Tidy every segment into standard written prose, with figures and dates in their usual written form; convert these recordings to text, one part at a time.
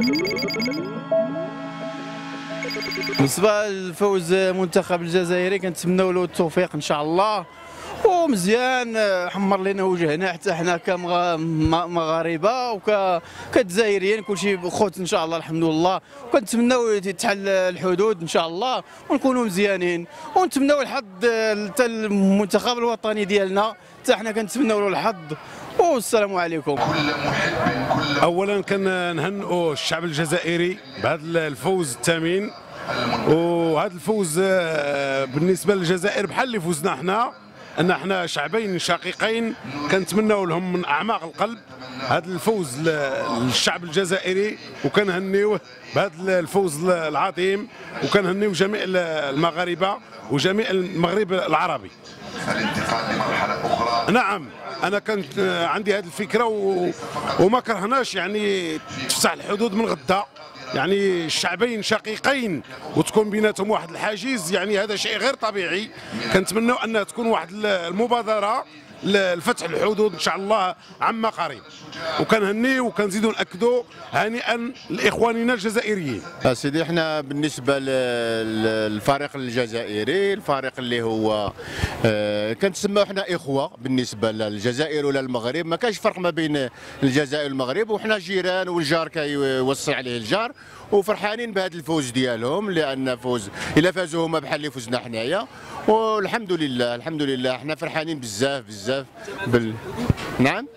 بالنسبه للفوز المنتخب الجزائري كنتمناو له التوفيق ان شاء الله، ومزيان حمر لنا وجهنا حتى حنا كمغاربه وكجزائريين كلشي خوت ان شاء الله الحمد لله، وكنتمناو يتحل الحدود ان شاء الله ونكونوا مزيانين، ونتمناو الحظ حتى المنتخب الوطني ديالنا حتى حنا كنتمناو له الحظ. والسلام عليكم. اولا كنهنئوا الشعب الجزائري بهذا الفوز الثمين، وهذا الفوز بالنسبه للجزائر بحال اللي فوزنا حنا، ان احنا شعبين شقيقين كنتمناو لهم من اعماق القلب هذا الفوز للشعب الجزائري، وكنهنيوه بهذا الفوز العظيم، وكنهنيو جميع المغاربه وجميع المغرب العربي. الانتقال لمرحله اخرى. نعم انا كانت عندي هذه الفكره وما كرهناش يعني تفتح الحدود من غدا، يعني الشعبين شقيقين وتكون بيناتهم واحد الحاجز، يعني هذا شيء غير طبيعي. كنتمناو انها تكون واحد المبادره لفتح الحدود ان شاء الله عما قريب، وكنهنيو وكنزيدوا ناكدوا هانئا لاخواننا الجزائريين. سيدي احنا بالنسبه للفريق الجزائري، الفريق اللي هو كنتسموا احنا اخوه بالنسبه للجزائر ولا المغرب، ما كاينش فرق ما بين الجزائر والمغرب، وحنا جيران والجار كيوصي عليه الجار، وفرحانين بهذا الفوز ديالهم، لان فوز الا فازوا هما بحال اللي فزنا حنايا، والحمد لله الحمد لله احنا فرحانين بزاف بزاف نعم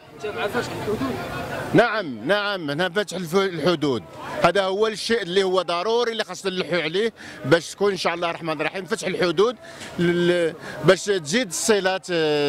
نعم هنا فتح الحدود هذا هو الشيء اللي هو ضروري اللي خاصنا نلحوا عليه باش تكون ان شاء الله الرحمن الرحيم فتح الحدود باش تزيد الصلات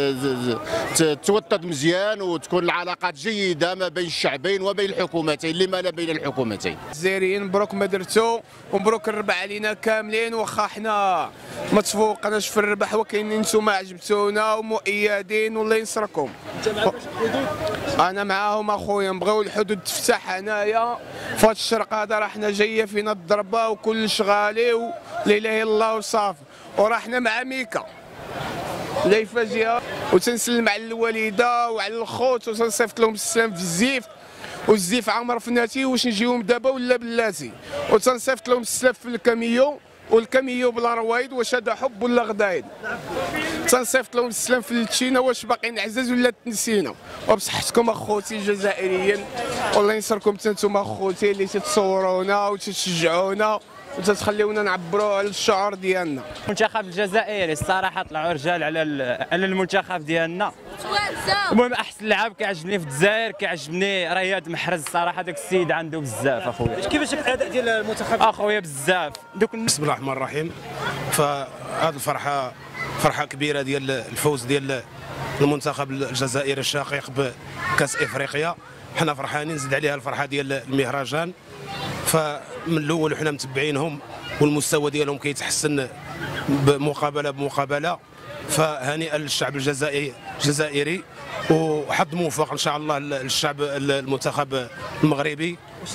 توطد مزيان، وتكون العلاقات جيده ما بين الشعبين وبين الحكومتين، لما لا بين الحكومتين. الجزائريين مبروك ما درتو، ومبروك الربح علينا كاملين، واخا حنا ما تفوقناش في الربح وكاينين نتوما عجبتونا ومؤيدين والله ينصركم. انا معاهم اخويا، نبغيو الحدود تفتح هنايا في هذا الشرق هذا، راه حنا جايه فينا الضربه وكلش غالي ولا اله الا الله وصافي، وراه حنا مع ميكا لا يفاجئها، وتنسلم على الوالده وعلى الخوت وتنصيفط لهم السلام في الزيف، والزيف عامر فناتي واش نجيهم دابا ولا بلاتي، وتنصيفط لهم السلام في الكاميو، والكاميو بلا روايد واش هذا حب ولا غدايد، تنصيفط لهم السلام في التشينا واش باقيين عزاز ولا تنسينا. وبصحتكم اخوتي الجزائريين، والله ينصركم نتوما اخوتي اللي تتصورونا وتشجعونا وتتخليونا نعبروا على الشعور ديالنا. المنتخب الجزائري الصراحه طلعوا رجال على المنتخب ديالنا. المهم احسن لاعب كيعجبني في الجزائر كيعجبني رياض محرز، الصراحه داك السيد عنده بزاف اخويا. كيفاش الاداء ديال المنتخب اخويا بزاف بسم الله الرحمن الرحيم. فهذه الفرحه فرحه كبيره ديال الفوز ديال المنتخب الجزائري الشقيق بكاس افريقيا، حنا فرحانين، زيد عليها الفرحه ديال المهرجان. فمن الاول وحنا متبعينهم والمستوى ديالهم كيتحسن بمقابله، فهنيئا للشعب الجزائري وحظ موفق ان شاء الله للشعب المنتخب المغربي.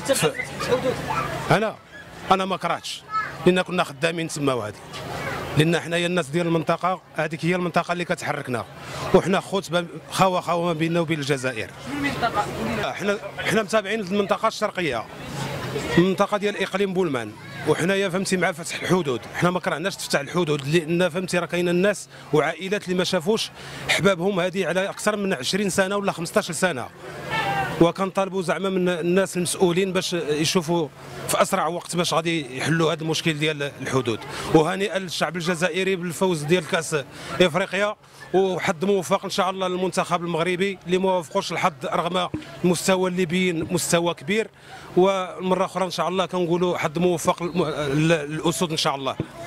انا ما كرهتش، لان كنا خدامين تما، وهذه لان حنايا الناس ديال المنطقه هذيك هي المنطقه اللي كتحركنا، وحنا خوت خوا ما بيننا وبين الجزائر. حنا متابعين المنطقه الشرقيه، المنطقه ديال اقليم بولمان، وحنايا فهمتي مع فتح الحدود، حنا ما كرهناش تفتح الحدود، لان فهمتي راه كاينه الناس وعائلات اللي ما شافوش حبابهم هذه على اكثر من 20 سنه ولا 15 سنه، وكنطالبوا زعما من الناس المسؤولين باش يشوفوا في اسرع وقت باش غادي يحلوا هذا المشكل ديال الحدود. وهنيئا للشعب الجزائري بالفوز ديال كاس افريقيا، وحظ موفق ان شاء الله للمنتخب المغربي اللي ما وافقوش الحظ رغم المستوى الليبي مستوى كبير، ومره اخرى ان شاء الله كنقولوا حظ موفق للاسود ان شاء الله.